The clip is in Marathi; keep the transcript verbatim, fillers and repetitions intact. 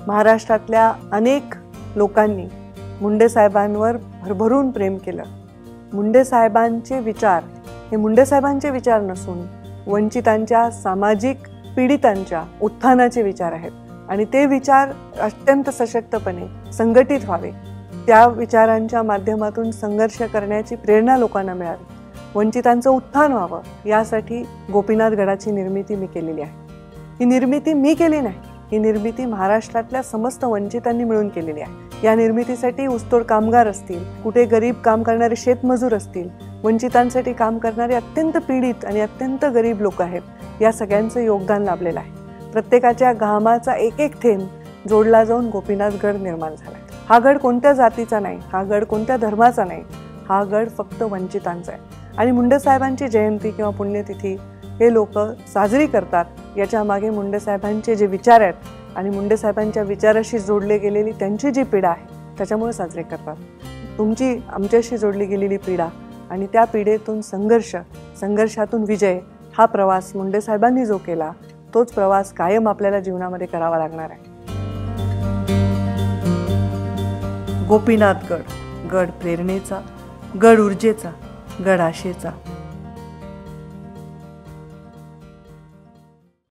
महाराष्ट्रातल्या अनेक लोकांनी मुंडे साहेबांवर भरभरून प्रेम केलं. मुंडे साहेबांचे विचार हे मुंडे साहेबांचे विचार नसून वंचितांच्या, सामाजिक पीडितांच्या उत्थानाचे विचार आहेत आणि ते विचार अत्यंत सशक्तपणे संघटित व्हावे, त्या विचारांच्या माध्यमातून संघर्ष करण्याची प्रेरणा लोकांना मिळावी, वंचितांचं उत्थान व्हावं, यासाठी गोपीनाथ गडाची निर्मिती मी केलेली आहे. ही निर्मिती मी केली नाही, ही निर्मिती महाराष्ट्रातल्या समस्त वंचितांनी मिळून केलेली आहे. या निर्मितीसाठी ऊसतोड कामगार असतील, कुठे गरीब काम करणारे शेतमजूर असतील, वंचितांसाठी काम करणारे अत्यंत पीडित आणि अत्यंत गरीब लोक आहेत, या सगळ्यांचं योगदान लाभलेलं आहे. प्रत्येकाच्या घामाचा एक एक थेंब जोडला जाऊन गोपीनाथ गड निर्माण झाला. हा गड कोणत्या जातीचा नाही, हा गड कोणत्या धर्माचा नाही, हा गड फक्त वंचितांचा आहे. आणि मुंडे साहेबांची जयंती किंवा पुण्यतिथी हे लोक साजरी करतात, याच्या मागे मुंडे साहेबांचे जे विचार आहेत आणि मुंडे साहेबांच्या विचाराशी जोडले गेलेली त्यांची जी पिढा आहे त्याच्यामुळे साजरे करतात. तुमची आमच्याशी जोडली गेलेली पिढा आणि त्या पिढेतून संघर्ष, संघर्षातून विजय, हा प्रवास मुंडे साहेबांनी जो केला तोच प्रवास कायम आपल्याला जीवनामध्ये करावा लागणार आहे. गोपीनाथ गड, गड प्रेरणेचा, गड ऊर्जेचा, गड आशेचा.